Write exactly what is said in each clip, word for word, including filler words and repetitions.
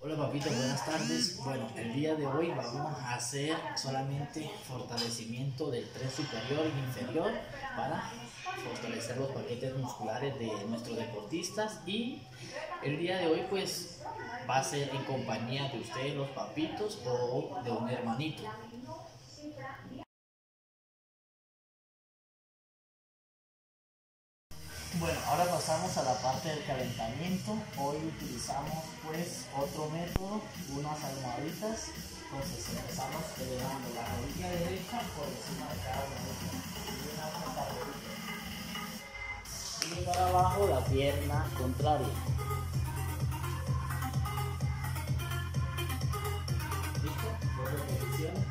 Hola papito, buenas tardes. Bueno, el día de hoy vamos a hacer solamente fortalecimiento del tren superior y inferior para fortalecer los paquetes musculares de nuestros deportistas, y el día de hoy pues va a ser en compañía de ustedes los papitos o de un hermanito. Bueno, ahora pasamos a la parte del calentamiento. Hoy utilizamos pues otro método, unas almohaditas. Entonces empezamos elevando la rodilla derecha por encima de cada rodilla y una punta rodilla. Y para abajo la pierna contraria. ¿Listo? Dos repeticiones.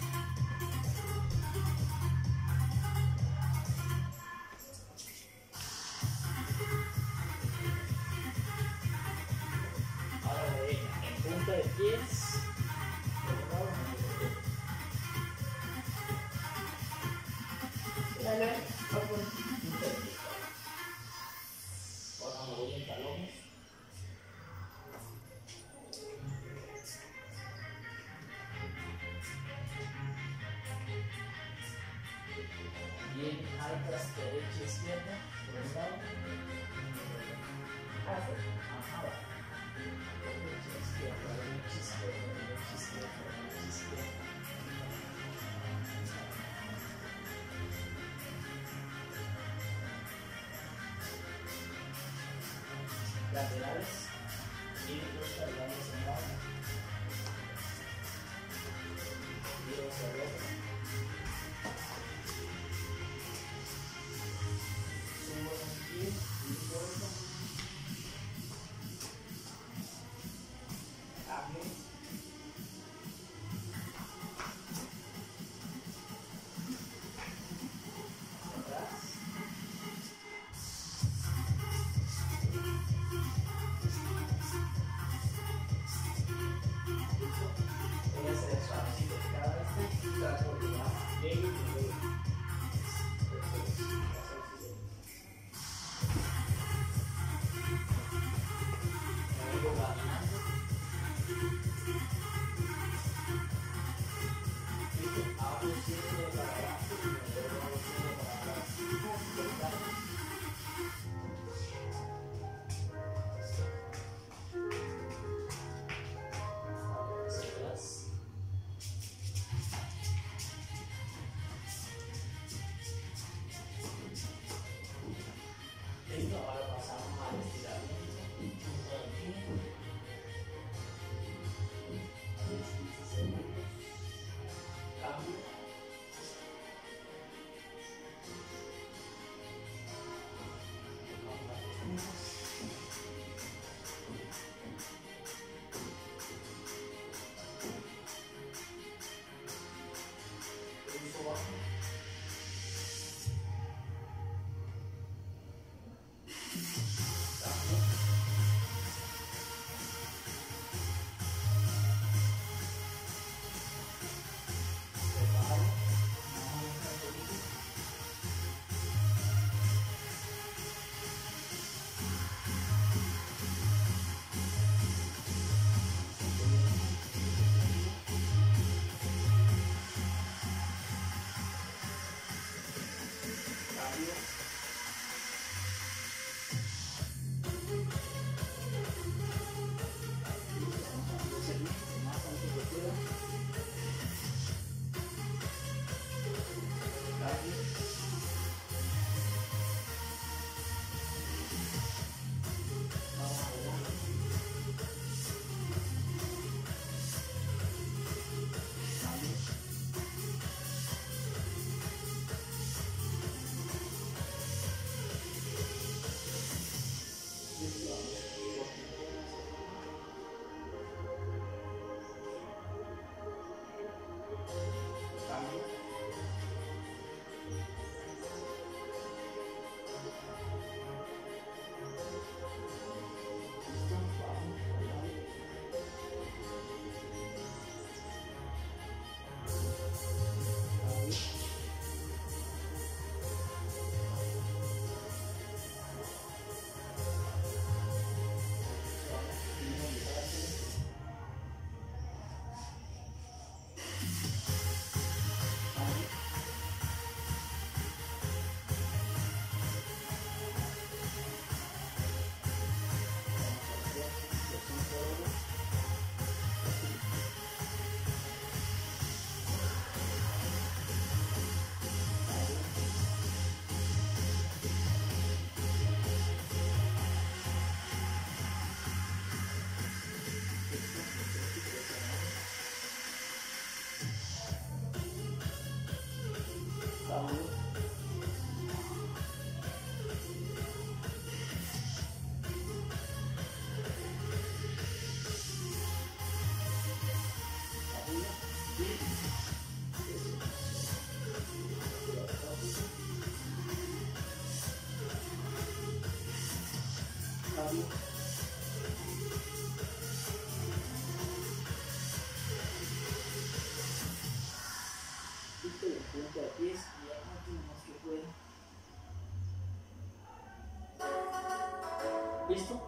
Ahora derecha, en punta de pies. Dale, ahora me voy en talones. Bien altas, derecha, izquierda, por un lado. Ajá, va. Derecha, izquierda, derecha, izquierda, derecha, izquierda, derecha, izquierda. Laterales, y los cargados en base. Giro hacia el otro. Subo en el pie y vuelvo. Cambio. Atrás. Listo, el punto de pies y ya no tenemos que pueda. ¿Listo?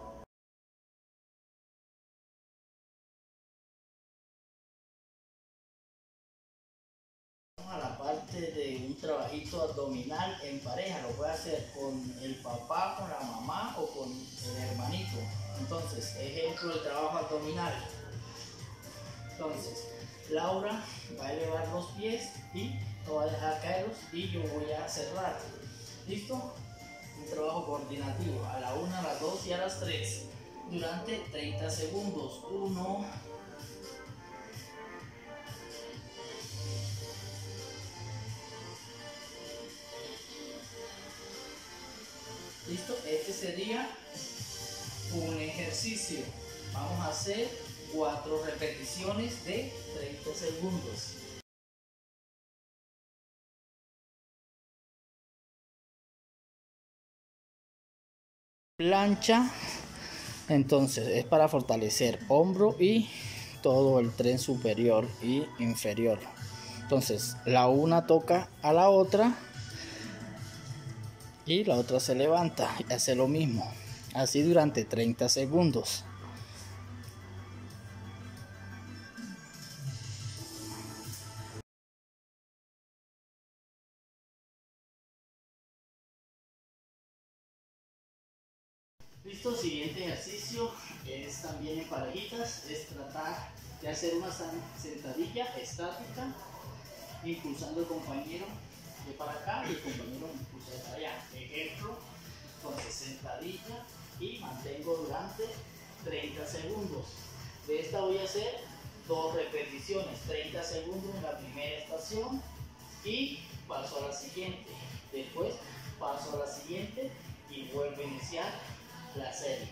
A la parte de un trabajito abdominal en pareja, lo puede hacer con el papá, con la mamá o con el hermanito. Entonces, ejemplo del trabajo abdominal. Entonces, Laura va a elevar los pies y no va a dejar caerlos y yo voy a cerrar. ¿Listo? Un trabajo coordinativo a la una, a las dos y a las tres durante treinta segundos. uno, listo, este sería un ejercicio. Vamos a hacer cuatro repeticiones de treinta segundos. Plancha, entonces es para fortalecer hombro y todo el tren superior y inferior. Entonces la una toca a la otra y la otra se levanta y hace lo mismo, así durante treinta segundos. Listo, siguiente ejercicio es también en parejitas, es tratar de hacer una sentadilla estática, impulsando al compañero de para acá y el compañero impulsa de para allá. Ejemplo, entonces sentadilla y mantengo durante treinta segundos. De esta voy a hacer dos repeticiones, treinta segundos en la primera estación y paso a la siguiente. Después paso a la siguiente y vuelvo a iniciar la serie.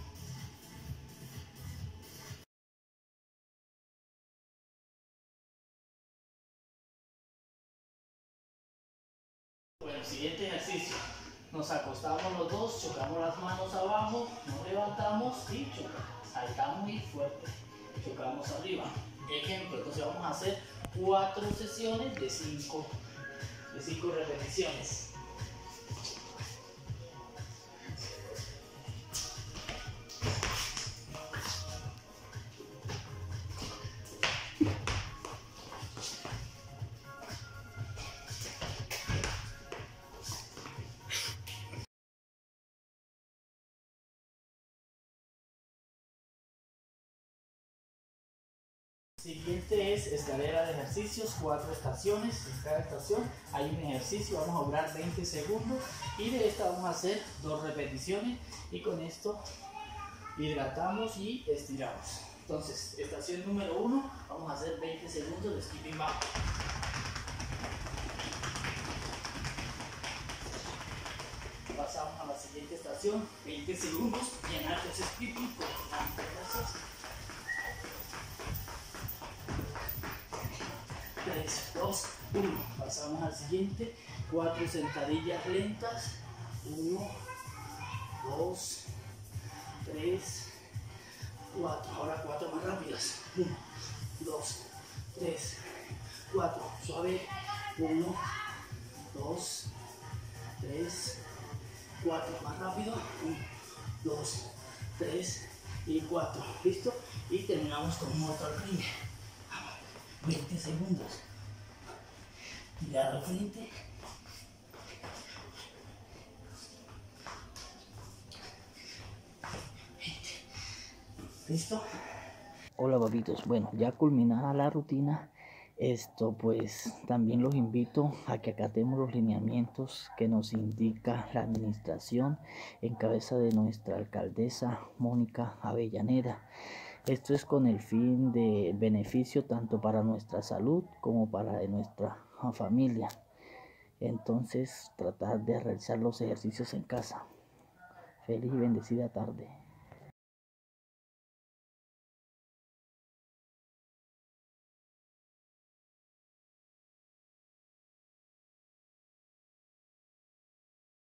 Bueno, siguiente ejercicio. Nos acostamos los dos, chocamos las manos abajo, nos levantamos y chocamos. Saltamos muy fuerte, chocamos arriba. Ejemplo, entonces vamos a hacer cuatro sesiones de cinco, de cinco repeticiones. Siguiente es escalera de ejercicios, cuatro estaciones. En cada estación hay un ejercicio, vamos a durar veinte segundos y de esta vamos a hacer dos repeticiones y con esto hidratamos y estiramos. Entonces, estación número uno, vamos a hacer veinte segundos de skipping back. Pasamos a la siguiente estación, veinte segundos, llenar ese skipping por delante. tres, dos, uno. Pasamos al siguiente. cuatro sentadillas lentas. uno, dos, tres, cuatro. Ahora cuatro más rápidas. uno, dos, tres, cuatro. Suave. uno, dos, tres, cuatro. Más rápido. uno, dos, tres y cuatro. ¿Listo? Y terminamos con otro al frente. veinte segundos. Mirada al frente. veinte. ¿Listo? Hola papitos. Bueno, ya culminada la rutina, esto pues también los invito a que acatemos los lineamientos que nos indica la administración en cabeza de nuestra alcaldesa Mónica Avellaneda. Esto es con el fin de beneficio tanto para nuestra salud como para nuestra familia. Entonces, tratar de realizar los ejercicios en casa. Feliz y bendecida tarde.